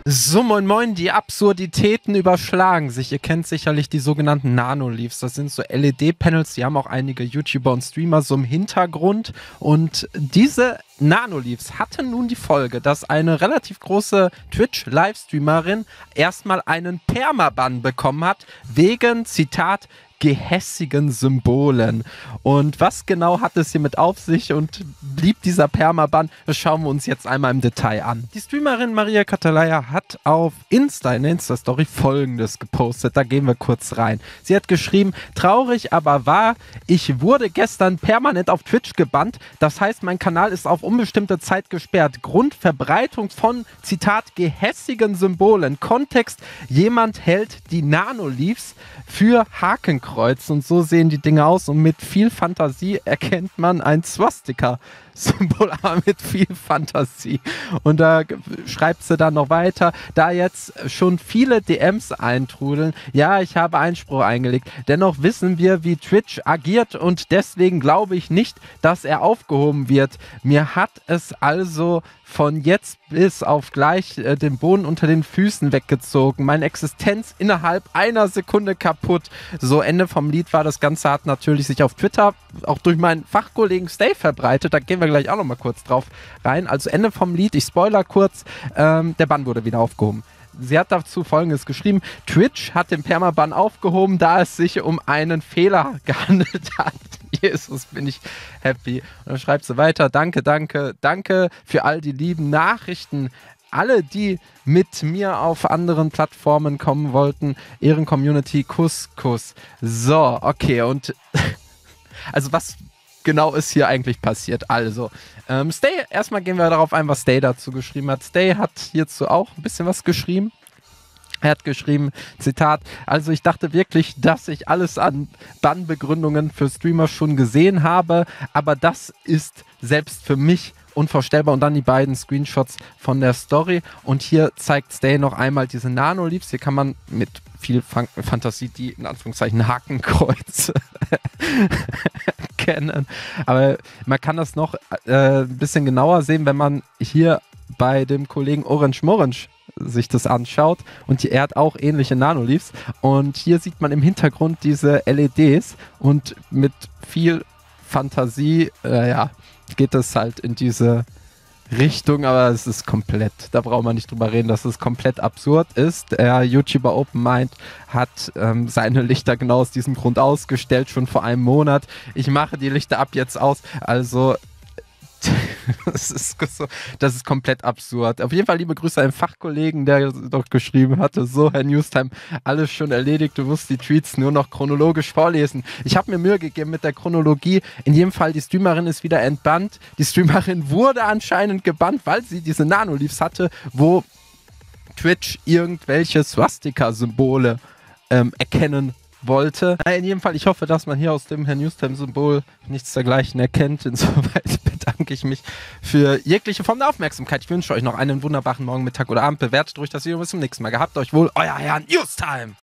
So, moin moin, die Absurditäten überschlagen sich. Ihr kennt sicherlich die sogenannten Nanoleafs. Das sind so LED-Panels, die haben auch einige YouTuber und Streamer so im Hintergrund. Und diese Nanoleafs hatten nun die Folge, dass eine relativ große Twitch-Livestreamerin erstmal einen Permaban bekommen hat, wegen, Zitat, gehässigen Symbolen. Und was genau hat es hiermit auf sich und blieb dieser Permaban? Das schauen wir uns jetzt einmal im Detail an. Die Streamerin Maria Catalaya hat auf Insta, in der Insta-Story, Folgendes gepostet. Da gehen wir kurz rein. Sie hat geschrieben: Traurig, aber wahr, ich wurde gestern permanent auf Twitch gebannt. Das heißt, mein Kanal ist auf unbestimmte Zeit gesperrt. Grund: Verbreitung von, Zitat, gehässigen Symbolen. Kontext: Jemand hält die Nanoleafs für Hakenkreuz. Und so sehen die Dinge aus. Und mit viel Fantasie erkennt man ein Swastika-Symbol, aber mit viel Fantasie. Und da schreibt sie dann noch weiter: Da jetzt schon viele DMs eintrudeln, ja, ich habe Einspruch eingelegt. Dennoch wissen wir, wie Twitch agiert, und deswegen glaube ich nicht, dass er aufgehoben wird. Mir hat es also von jetzt bis auf gleich den Boden unter den Füßen weggezogen. Meine Existenz innerhalb einer Sekunde kaputt. So, Ende vom Lied war. Das Ganze hat natürlich sich auf Twitter auch durch meinen Fachkollegen Stay verbreitet. Da gehen wir gleich auch noch mal kurz drauf rein. Also Ende vom Lied, ich spoiler kurz, der Bann wurde wieder aufgehoben. Sie hat dazu Folgendes geschrieben: Twitch hat den Permaban aufgehoben, da es sich um einen Fehler gehandelt hat. Jesus, bin ich happy. Und dann schreibt sie weiter: Danke, danke, danke für all die lieben Nachrichten. Alle, die mit mir auf anderen Plattformen kommen wollten, Ehren-Community, Kuss, Kuss. So, okay, und also was genau ist hier eigentlich passiert? Also, Stay, erstmal gehen wir darauf ein, was Stay dazu geschrieben hat. Stay hat hierzu auch ein bisschen was geschrieben. Er hat geschrieben, Zitat: Also ich dachte wirklich, dass ich alles an Bannbegründungen für Streamer schon gesehen habe, aber das ist selbst für mich unvorstellbar. Und dann die beiden Screenshots von der Story. Und hier zeigt Stay noch einmal diese Nanoleafs. Hier kann man mit viel Fantasie die, in Anführungszeichen, Hakenkreuze kennen. Aber man kann das noch ein bisschen genauer sehen, wenn man hier bei dem Kollegen Orange Morange sich das anschaut, und er hat auch ähnliche Nanoleafs, und hier sieht man im Hintergrund diese LEDs, und mit viel Fantasie geht es halt in diese Richtung, aber es ist komplett, da braucht man nicht drüber reden, dass es komplett absurd ist. Der YouTuber OpenMind hat seine Lichter genau aus diesem Grund ausgestellt, schon vor einem Monat. Ich mache die Lichter ab jetzt aus, also das ist komplett absurd. Auf jeden Fall liebe Grüße an den Fachkollegen, der doch geschrieben hatte: So, Herr Newstime, alles schon erledigt, du musst die Tweets nur noch chronologisch vorlesen. Ich habe mir Mühe gegeben mit der Chronologie. In jedem Fall, die Streamerin ist wieder entbannt. Die Streamerin wurde anscheinend gebannt, weil sie diese Nanoleafs hatte, wo Twitch irgendwelche Swastika-Symbole erkennen wollte. In jedem Fall, ich hoffe, dass man hier aus dem Herr Newstime-Symbol nichts dergleichen erkennt. Insoweit bedanke ich mich für jegliche Form der Aufmerksamkeit. Ich wünsche euch noch einen wunderbaren Morgen, Mittag oder Abend. Bewertet ruhig das Video. Bis zum nächsten Mal. Gehabt euch wohl, euer Herr Newstime.